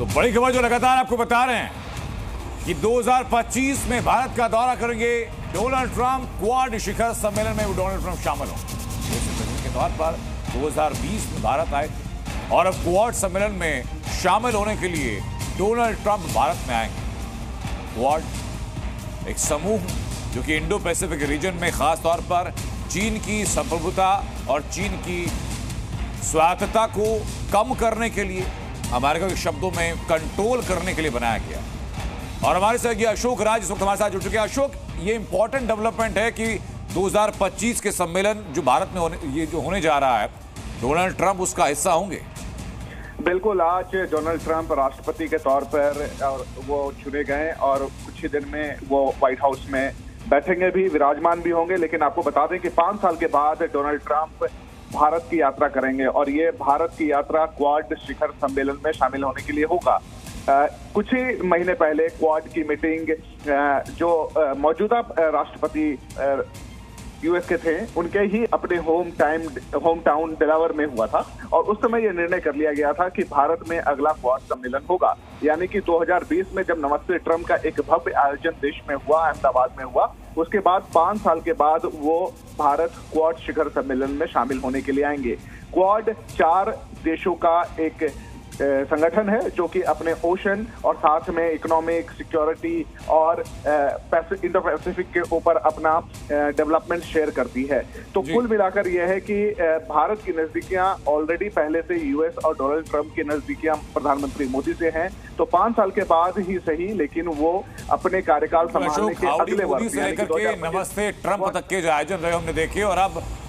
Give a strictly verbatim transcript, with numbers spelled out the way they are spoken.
तो बड़ी खबर जो लगातार आपको बता रहे हैं कि दो हज़ार पच्चीस में भारत का दौरा करेंगे डोनाल्ड ट्रंप। क्वाड शिखर सम्मेलन में डोनाल्ड ट्रंप शामिल होंगे के तौर पर दो हज़ार बीस में भारत आए थे और अब क्वाड सम्मेलन में शामिल होने के लिए डोनाल्ड ट्रंप भारत में आएंगे। क्वाड एक समूह जो कि इंडो पैसिफिक रीजन में खास तौर पर चीन की संप्रभुता और चीन की स्वायत्तता को कम करने के लिए, अमेरिका के शब्दों में कंट्रोल करने के लिए बनाया गया। और हमारे साथ ये अशोक राज इस वक्त हमारे साथ जुड़ चुके हैं। अशोक, ये इंपॉर्टेंट डेवलपमेंट है कि दो हज़ार पच्चीस के सम्मेलन जो भारत में होने ये जो होने जा रहा है, डोनाल्ड ट्रंप उसका हिस्सा होंगे। बिल्कुल, आज डोनाल्ड ट्रंप राष्ट्रपति के तौर पर वो चुने गए और कुछ ही दिन में वो व्हाइट हाउस में बैठेंगे भी, विराजमान भी होंगे। लेकिन आपको बता दें कि पांच साल के बाद डोनाल्ड ट्रंप भारत की यात्रा करेंगे और ये भारत की यात्रा क्वाड शिखर सम्मेलन में शामिल होने के लिए होगा। आ, कुछ ही महीने पहले क्वाड की मीटिंग आ, जो आ, मौजूदा राष्ट्रपति यूएस के थे, उनके ही अपने home time home town Delaware में हुआ था और उस समय यह निर्णय कर लिया गया था कि भारत में अगला क्वाड सम्मेलन होगा। यानी कि दो हज़ार बीस में जब नमस्ते ट्रंप का एक भव्य आयोजन देश में हुआ, अहमदाबाद में हुआ, उसके बाद पांच साल के बाद वो भारत क्वाड शिखर सम्मेलन में शामिल होने के लिए आएंगे। क्वाड चार देशों का एक संगठन है जो कि अपने ओशन और साथ में इकोनॉमिक, सिक्योरिटी और इंडो पैसिफिक के ऊपर अपना डेवलपमेंट शेयर करती है। तो कुल मिलाकर यह है कि भारत की नजदीकियां ऑलरेडी पहले से यूएस और डोनाल्ड ट्रंप की नजदीकियां प्रधानमंत्री मोदी से हैं। तो पांच साल के बाद ही सही, लेकिन वो अपने कार्यकाल संभालने के अगले वर्ष से लेकर के नमस्ते ट्रंप तक के जो आयोजन रहे हमने देखे और अब